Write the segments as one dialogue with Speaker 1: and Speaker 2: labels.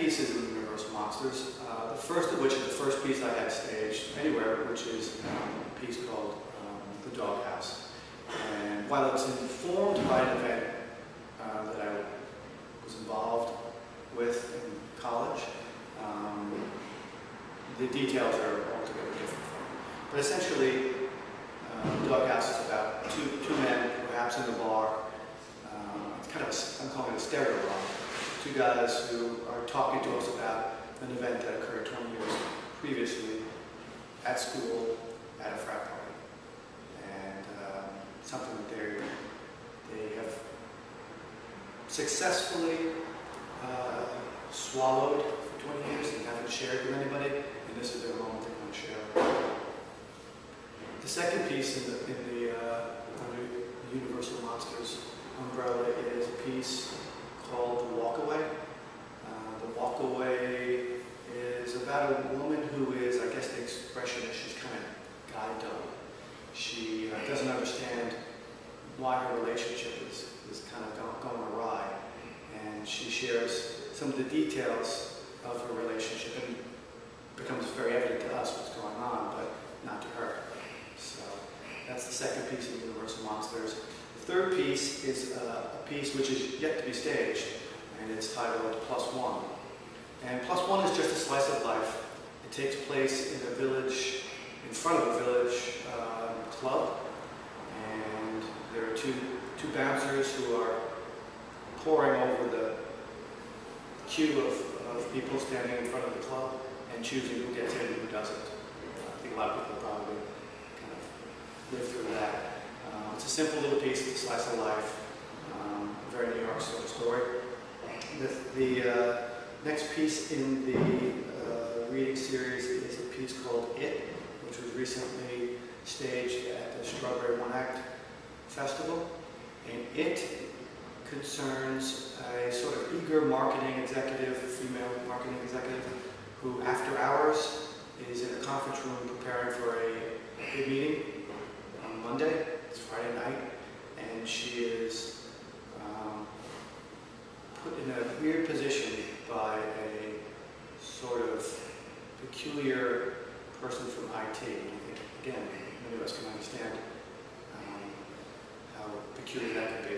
Speaker 1: pieces in Universal Monsters. The first of which is the first piece I had staged anywhere, which is a piece called The Doghouse. And while it's informed by an event that I was involved with in college, the details are altogether different from it. But essentially, The Doghouse is about two men, perhaps in a bar. It's kind of I'm calling it a stereo bar. Two guys who are talking to us about an event that occurred 20 years previously at school at a frat party. And something that they have successfully swallowed for 20 years and haven't shared with anybody, and this is their moment they want to share. The second piece in the under the Universal Monsters umbrella is a piece called The Walkaway. The Walkaway is about a woman who is, I guess the expression is she's kind of guide dog. She doesn't understand why her relationship is kind of going awry, and she shares some of the details of her relationship, and it becomes very evident to us what's going on, but not to her. So that's the second piece of Universal Monsters. The third piece is a piece which is yet to be staged, and it's titled Plus One. And Plus One is just a slice of life. It takes place in a village, in front of a village club, and there are two bouncers who are poring over the queue of people standing in front of the club and choosing who gets in and who doesn't. I think a lot of people probably kind of live through that. It's a simple little piece, it's a slice of life, a very New York sort of story. The next piece in the reading series is a piece called It, which was recently staged at the Strawberry One Act Festival. And It concerns a sort of eager marketing executive, female marketing executive, who after hours is in a conference room preparing for a big meeting on Monday. It's Friday night, and she is put in a weird position by a sort of peculiar person from IT. I think, again, many of us can understand how peculiar that could be,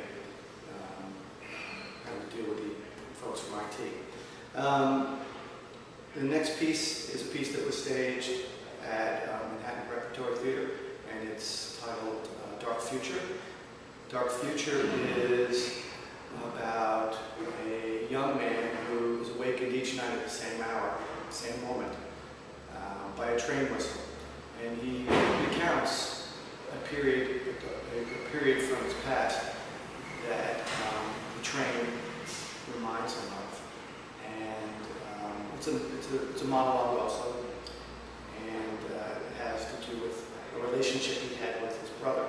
Speaker 1: having to deal with the folks from IT. The next piece is a piece that was staged at Manhattan Repertory Theater, and it's titled Dark Future. Dark Future is about a young man who is awakened each night at the same hour, same moment, by a train whistle. And he recounts a period from his past that the train reminds him of. And it's a monologue also, and it has to do with a relationship he had with his brother,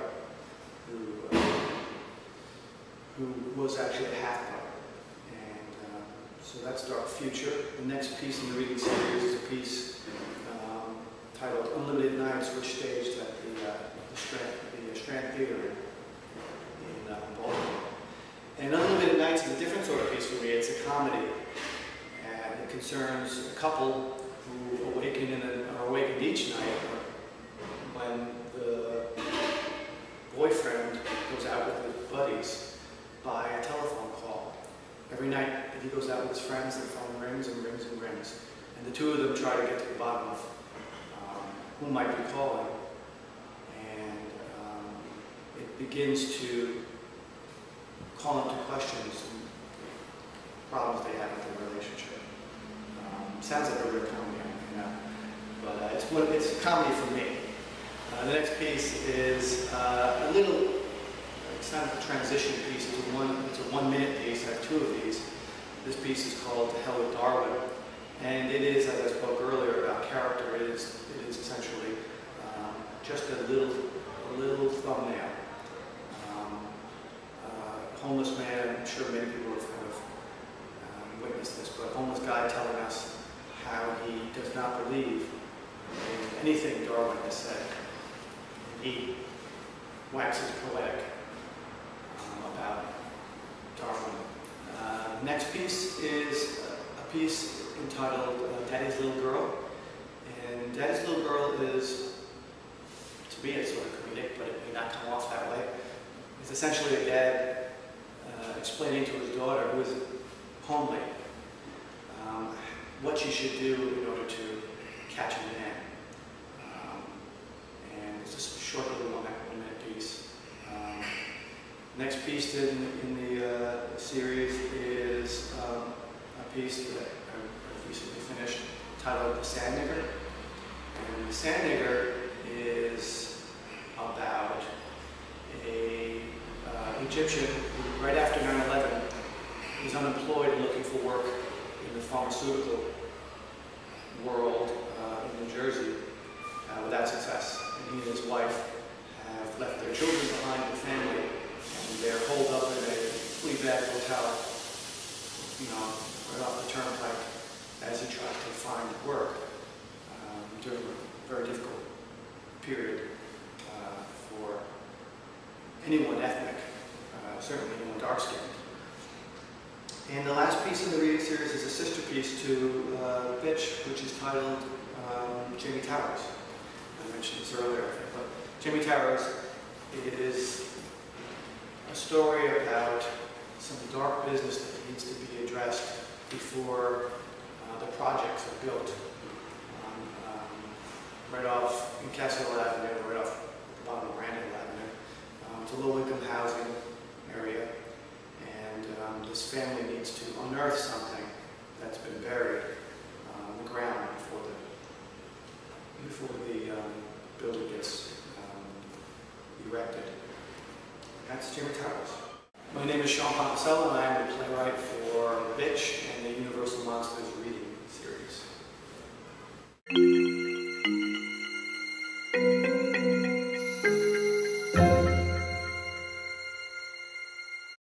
Speaker 1: who was actually a half-brother. And so that's Dark Future. The next piece in the reading series is a piece titled Unlimited Nights, which staged at the Strand Theater in Baltimore. And Unlimited Nights is a different sort of piece for me. It's a comedy, and it concerns a couple who are awakened each night when the boyfriend goes out with his buddies by a telephone call. Every night that he goes out with his friends, the phone rings and rings and rings. And the two of them try to get to the bottom of who might be calling. And it begins to call into question some problems they have with their relationship. Sounds like a real comedy, you know, but it's a comedy for me. The next piece is a little, it's not a transition piece, it's a 1 minute piece. I have two of these. This piece is called To Hell with Darwin, and it is, as I spoke earlier about character, it is essentially just a little thumbnail. Homeless man, I'm sure many people have kind of witnessed this, but a homeless guy telling us how he does not believe in anything Darwin has said. He waxes poetic about Darwin. Next piece is a piece entitled Daddy's Little Girl. And Daddy's Little Girl is, to me, it's sort of comedic, but it may not come off that way. It's essentially a dad explaining to his daughter, who is homely, what she should do in order to catch a man. And it's just a short little one-minute piece. Next piece in the series is a piece that I recently finished titled The Sand Nigger. And The Sand Nigger is about a Egyptian who, right after 9/11, was unemployed and looking for work in the pharmaceutical world in New Jersey without success. And he and his wife have left their children behind, the family, and they're holed up in a flea-bag hotel, right off the turnpike, as he tries to find work during a very difficult period for anyone ethnic, certainly anyone dark-skinned. And the last piece in the reading series is a sister piece to Bitch, which is titled Jamie Towers. I mentioned this earlier, I think, but Jamie Towers is a story about some dark business that needs to be addressed before the projects are built right off in Castle Avenue, right off the bottom of Randall Avenue. It's a low-income housing area, and this family needs to unearth something that's been buried on the ground before the building gets erected. That's Jimmy Towers. My name is Sean Pomposello, and I am the playwright for Bitch and the Universal Monsters reading.